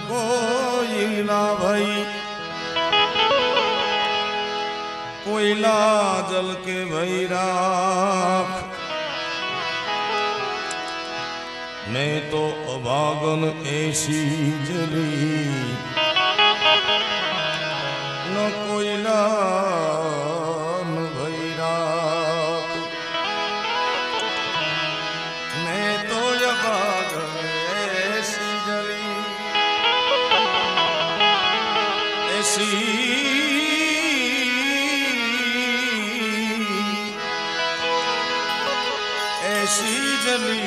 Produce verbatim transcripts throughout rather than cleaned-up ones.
कोयला भाई कोयला जल के भई राख मैं तो अभागन ऐसी जली न कोयला न भई राख मैं तो अभागन ऐसी जली ऐसी ऐसी जली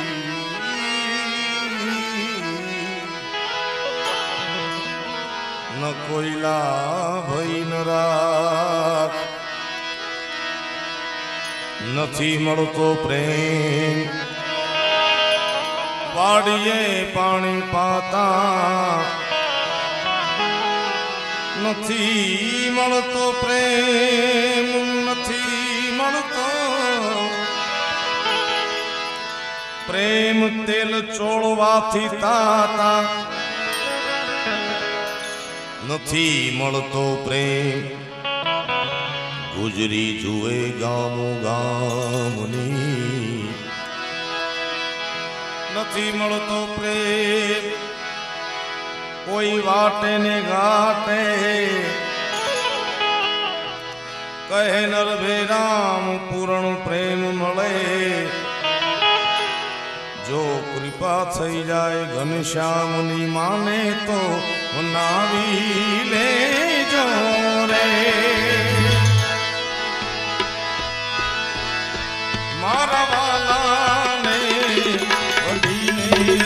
न कोयला भई न राख नथी मळतो प्रेम वाड़िए पानी पाता नथी मळतो प्रेम नथी मळतो प्रेम तेल चोळवाथी ताता नथी मळतो प्रेम गुजरी जुए गामो गामनी नथी मळतो प्रेम कोई वाटे ने घाटे कहे नर भेराम पूर्ण प्रेम मळे जो कृपा थई जाए घनश्यामनी माने तो नावी ले जो रे मारा वाला ने वडी ने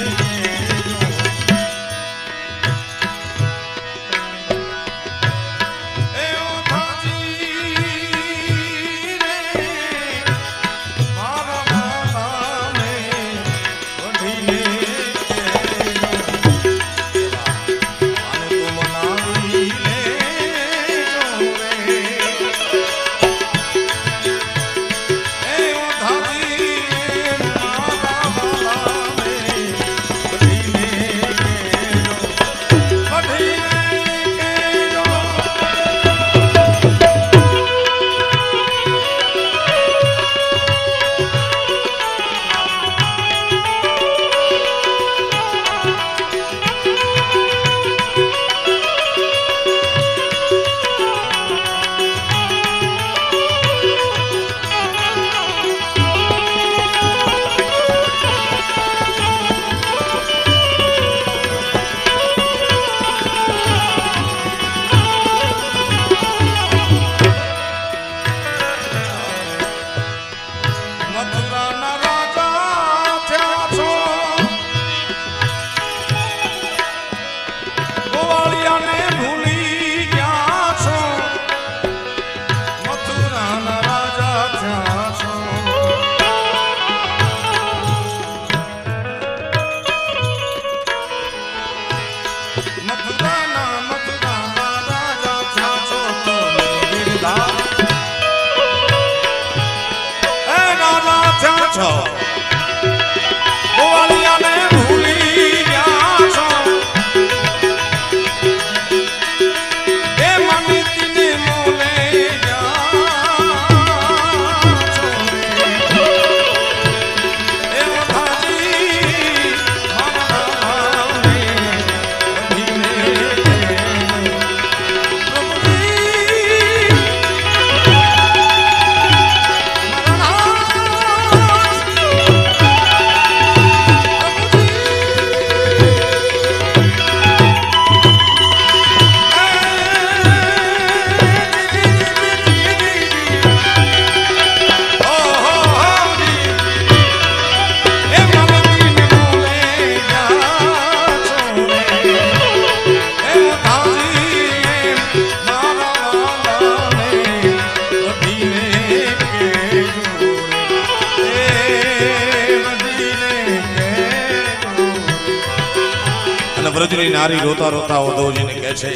વ્રજની નારી રોતા રોતા ઉદ્ધવજીને કહે છે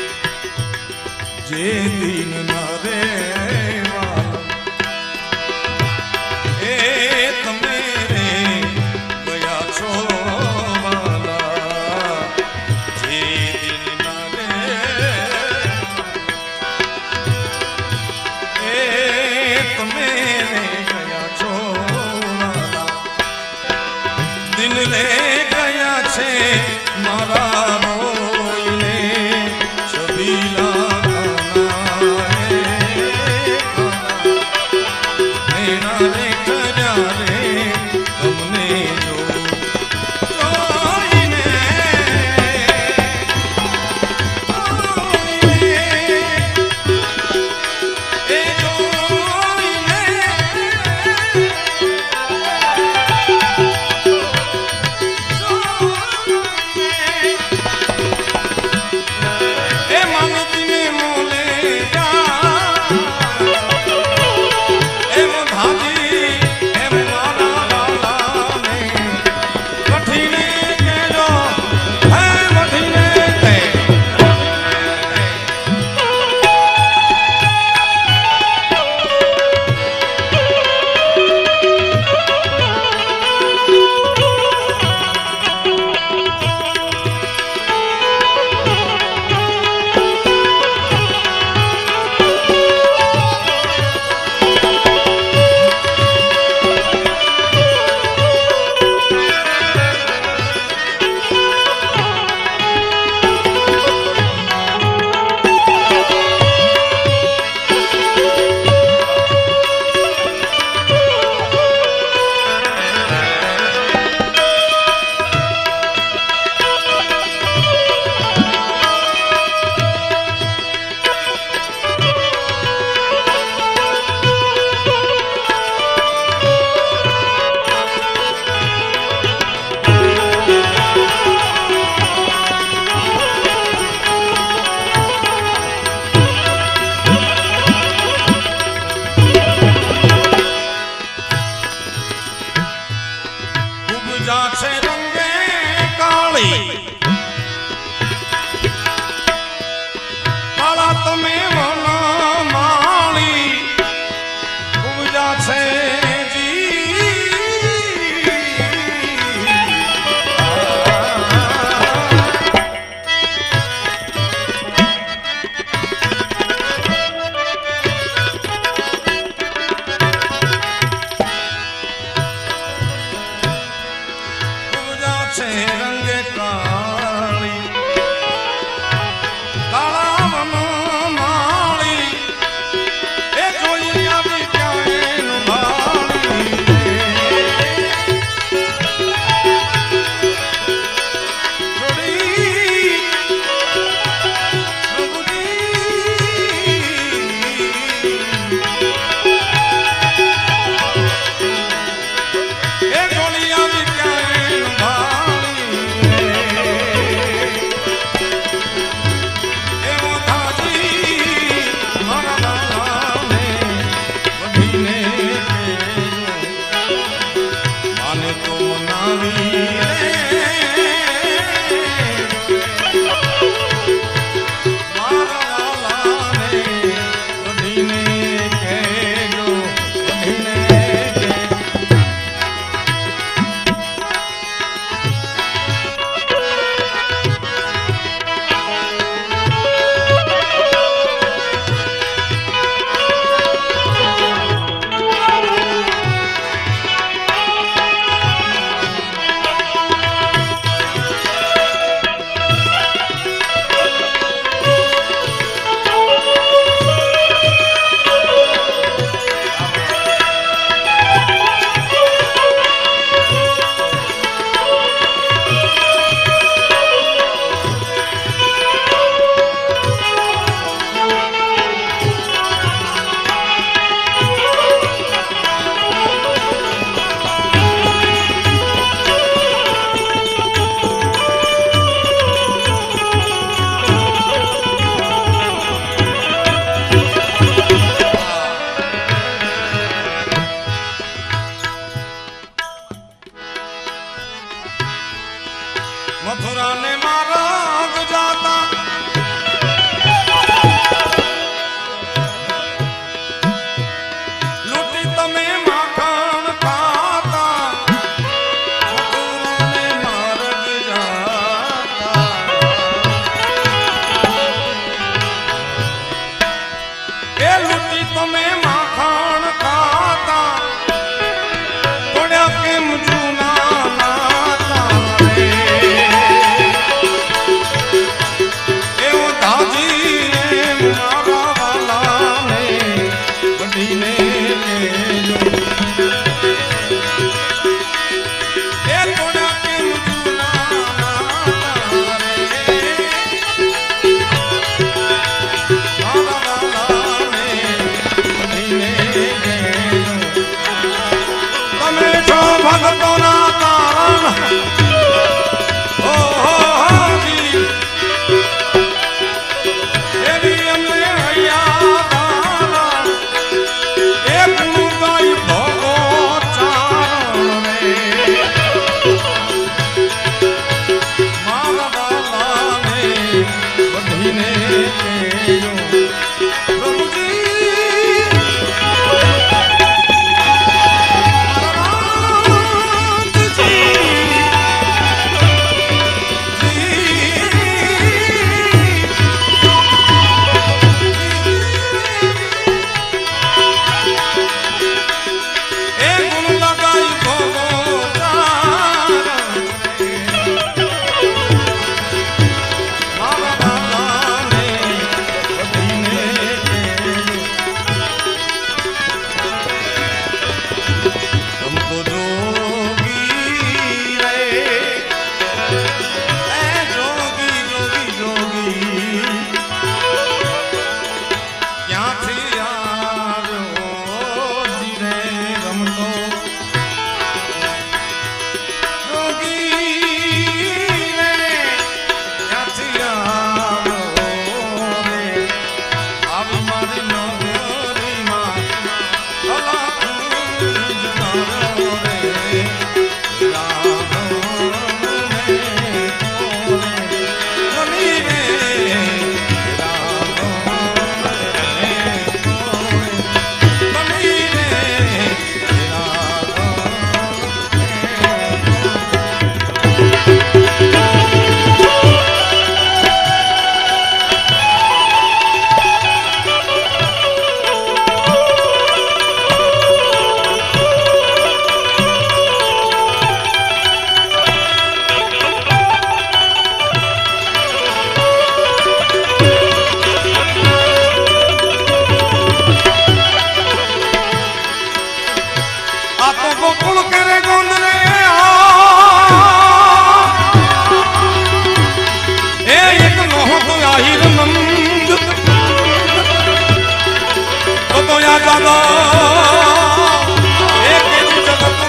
જે દિન ન રે એ તમે રે ગયા છો વાલા आहिर नंद तो तो या दादा एक जगत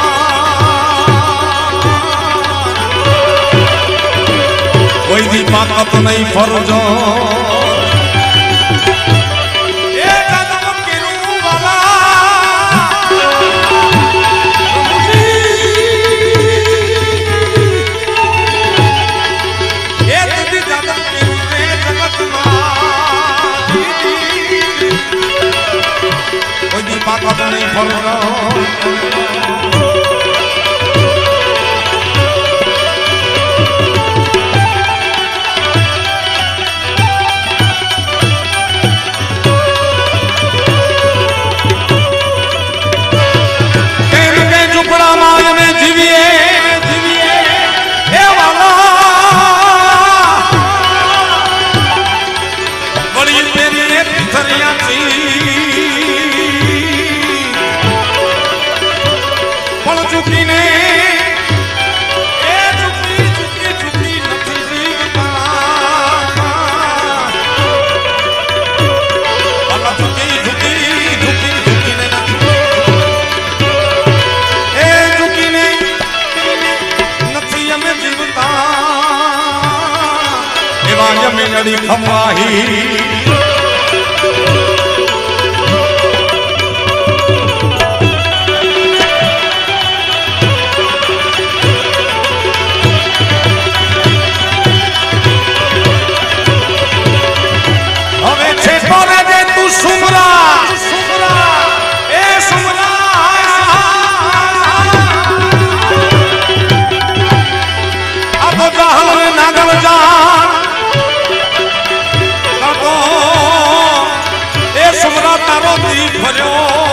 कोई दी ताकत नहीं फर्जो ताकत नहीं फर्जो मिलड़ी खमाही हमें छेपो रे दे तू सुमरा ए सुमरा अब जहल में नागल जा सुमरा तारो दी भर्यो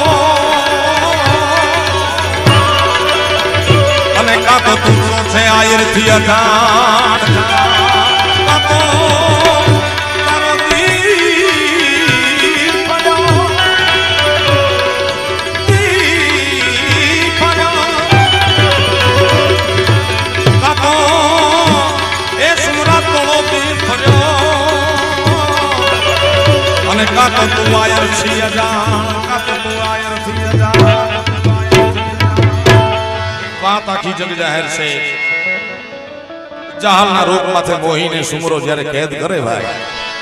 अने का तो तू सोचे आयर थी अजान का तो तारो दी भर्यो दी भर्यो का तो ए सुमरा तोड़ो दी भर्यो का तो तू आयर थी अजान का तो तू आयर थी अजान बात आखी जग जाहिर से जहाल ना रोक माथे मोही ने सुमरो जरे कैद करे भाई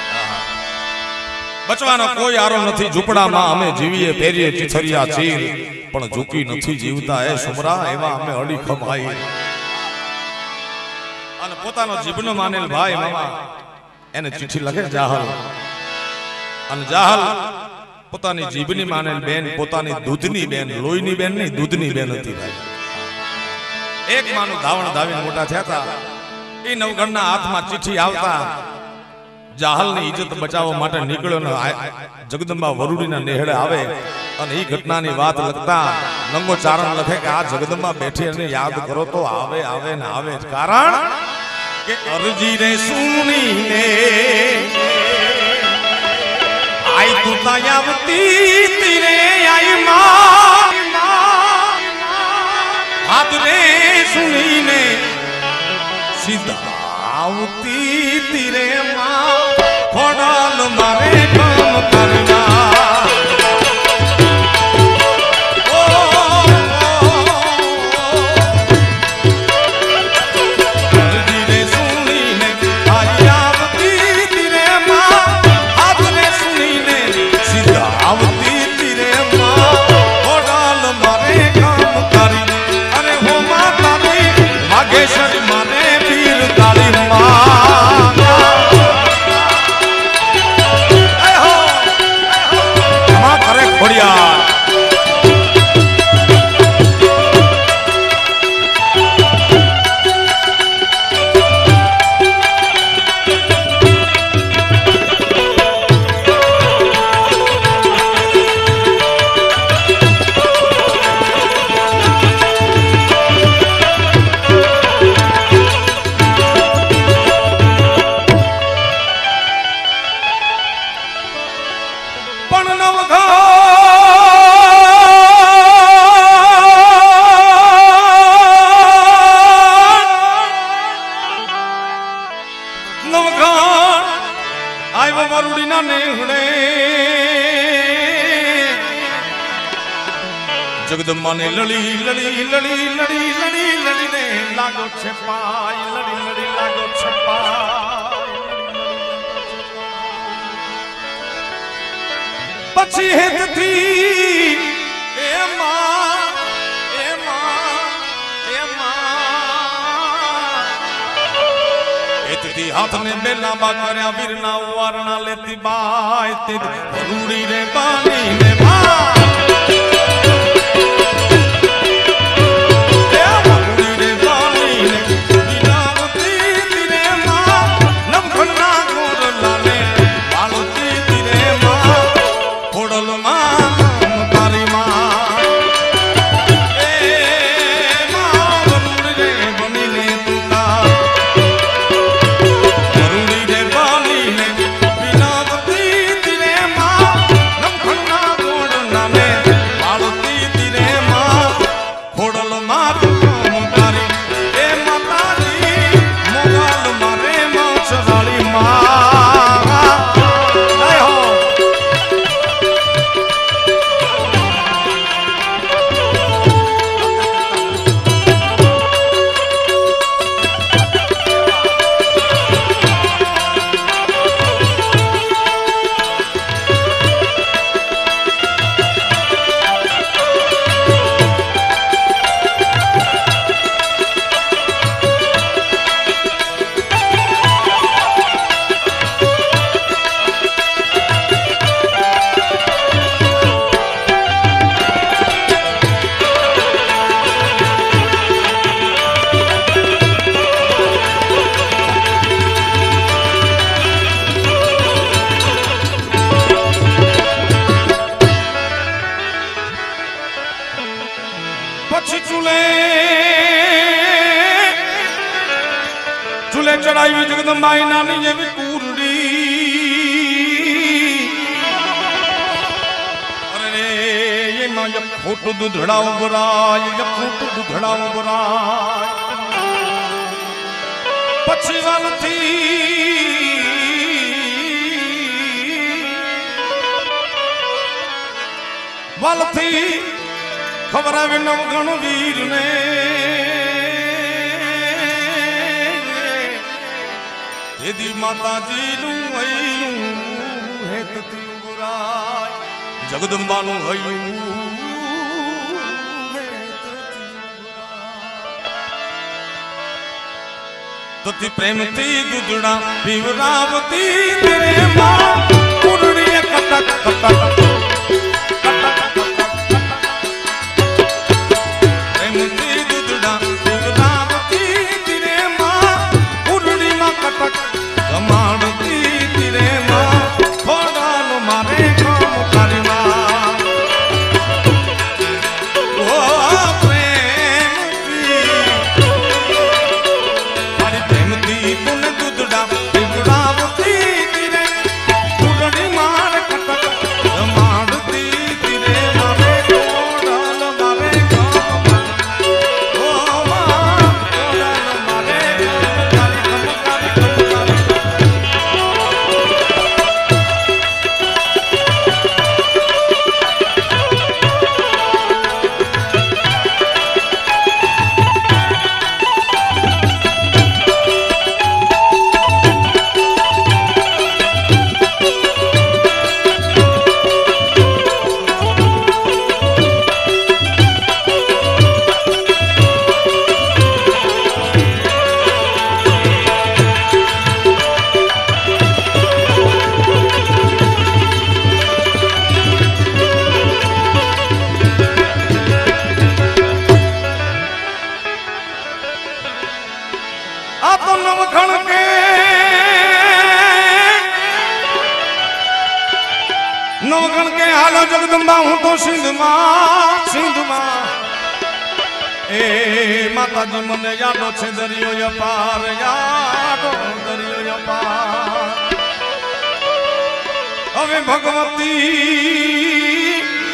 बचवानो कोई आरो નથી ઝૂંપડામાં અમે જીવીએ ફેરીએ ચીથરિયા ચીર પણ ઝૂકી નથી જીવતા એ સુમરા એવા અમે અડીખમ આઈ અને પોતાનો જીભનો માનેલ ભાઈ મામા એને ચિઠ્ઠી લખે જાહલ અને જાહલ પોતાની જીભની માનેલ બેન પોતાની દૂધની બેન લોહીની બેન નહીં દૂધની બેન હતી ભાઈ એક માનું ધાવણ ધાવીને મોટા થયા હતા એ નવગણના હાથમાં ચિઠ્ઠી આવતા જાહલની ઇજ્જત બચાવવા માટે નીકળ્યો ને જગદંબા વરુડીના નેહળે આવે અને એ ઘટનાની વાત લખતા નંગો ચારણ લખે કે આ જગદંબા બેઠી અને યાદ કરો તો આવે આવે ને આવે કારણ કે અરજી રે સુણીને आई तू तायावती तेरे आई माँ हाथ ने सुनी ने सीधावती तेरे माँ खोड़ाल मारे काम करना माने वीर ताली माँ आयो वरुड़ी ना नेहड़े जगदम्बा ने लड़ी लड़ी लड़ी लड़ी लड़ी लड़ी ने लागो छपाई लड़ी लड़ी लागो छपाई पछी हेत थी ए मां ए मां ए मां हेत थी हाथ ने बेला बा करया वीरना वारना लेती बाय ते रूड़ी रे बानी ने मां चूल्हे चढ़ाई हुई जगदम्बा नानी ये भी कूरड़ी अरे ये मां ये फोटो दुधड़ा बुरा ये फोटो दुधड़ा बुरा पछी वाल थी वाल थी खबर है नवगण वीर ने यदि माता जी नू हयू हेत थी बुराई जगदम्बा नू हयू तो थी प्रेम थी दुधड़ा विवरावती तेरे मां कुरड़ी कटक कटक नवगण के हालो जगदम्बा हूं तो सिंध मां सिंध मां ए माता जी मन यादो छे दरियो या पार यादो दरियो या पार अवे भगवती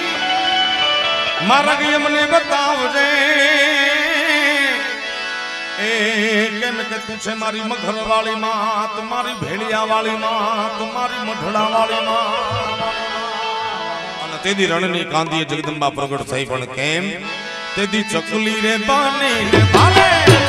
मार्ग यमने बताव रे ए केम के तू छे मारी मघर वाली मात, मारी भेड़िया वाली मात, मारी मढड़ा वाली मात। अने तेदी रणनी कांदी जगदंबा प्रगट થઈ पण केम तेदी चकुली रे बानी रे भाले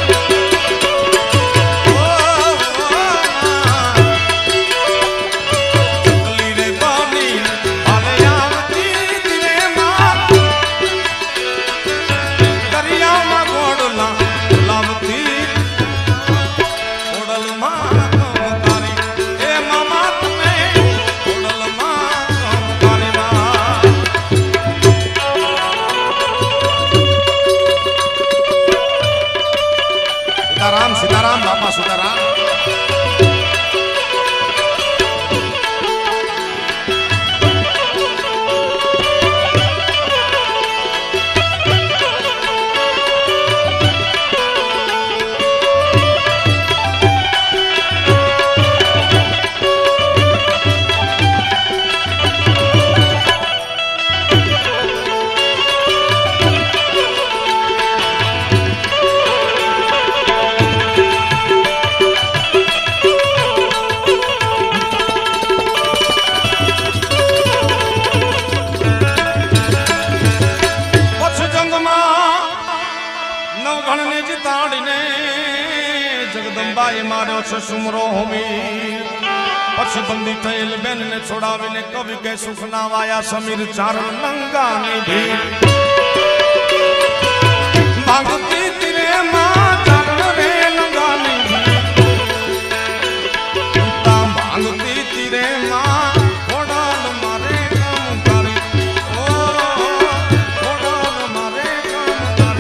सीताराम सीताराम बापा सीताराम। जगदंबाए मार्यो छे सुमरो होमी पछी बंदी थયેલ बेन ने छोड़ावीने कवि के सुख ना वाया समीर चार नंगा ने भी भागती तेरे मां चरण रे नंगा ने ता भागती तेरे मां कोडाल मारे काम करे ओ कोडाल मारे काम करे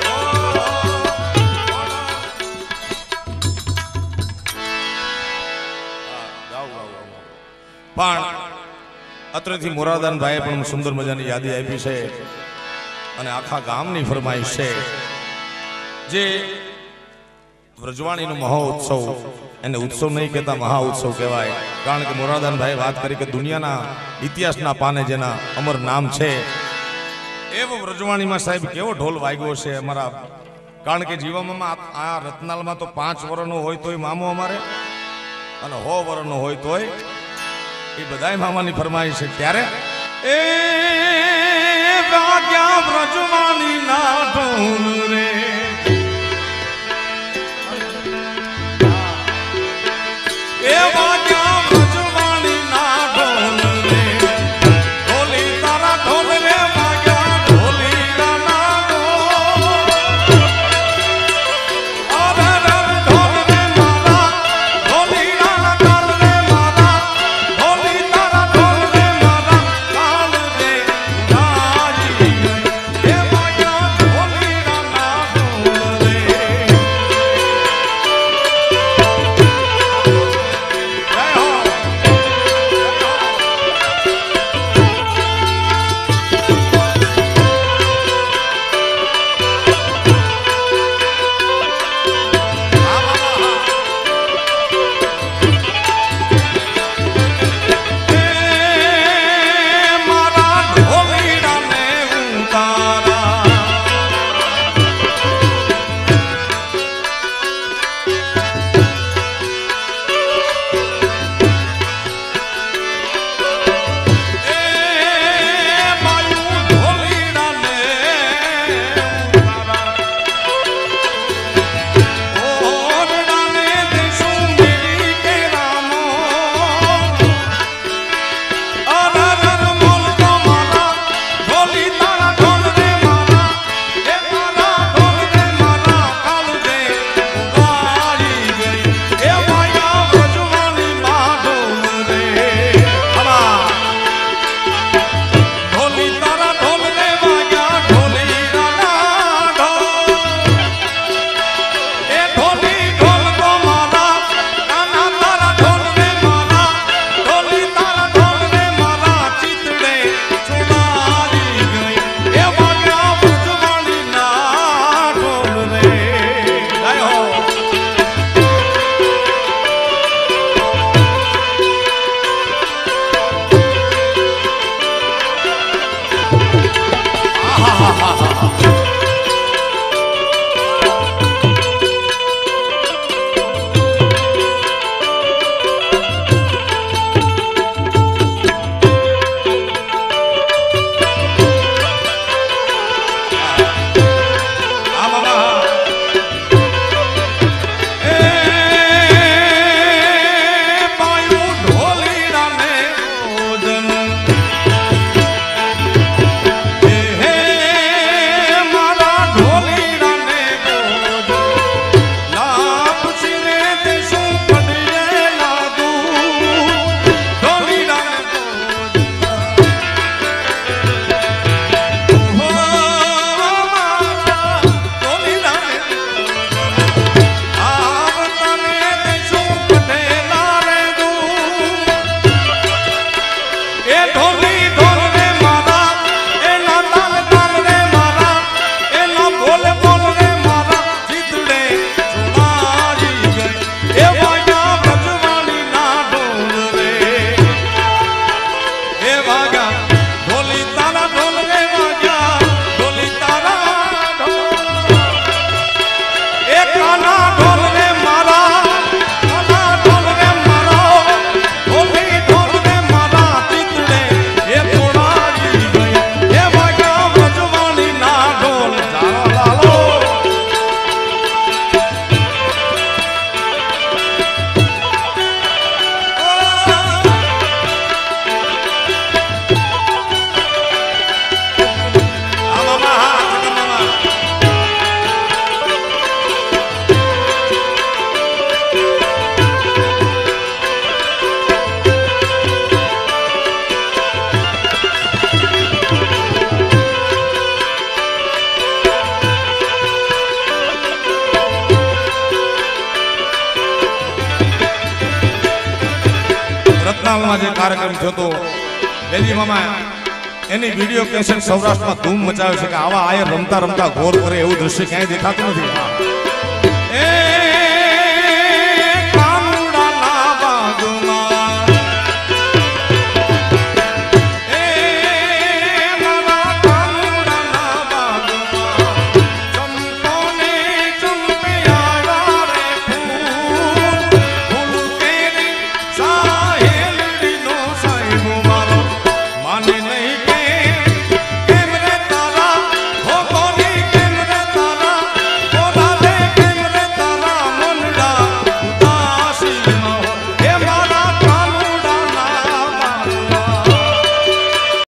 पण अत्रथी मोरादान भाई पण सुंदर मजानी यादी आपी छे अने आखा गामनी फरमाइश छे जे व्रजवाणी नो महोत्सव एने उत्सव नहीं कहता महा उत्सव कहेवाय कारण के मोरादान भाई बात करी के दुनियाना इतिहासना पाने जेना अमर नाम छे एवो व्रजवाणी में साहेब केवो ढोल वाग्यो छे अमरा कारण के जीवनमां आ रत्नाल में तो पांच वर्षनो होय तोय मामो अमारे अने सौ वर्षनो होय तोय ये बधाई मामानी फरमाइश है त्यारे ए वाग्या व्रजवाणी ना ढोल रे ए वाग्या व्रजवाणी ना ढोल रे ढोली तारा ढोल रे वाग्या ढोली ना ढोल अरे रे ढोल रे मारा ढोली ना ढोल रे मारा કરનાલમાં જે કાર્યક્રમ થયો હતો વેલી મામા એની વિડીયો કેસેટ સૌરાષ્ટ્રમાં ધૂમ મચાવે છે કે આવા આયર રમતા રમતા ગોર કરે એવું દ્રશ્ય ક્યાંય દેખાતું નથી. એ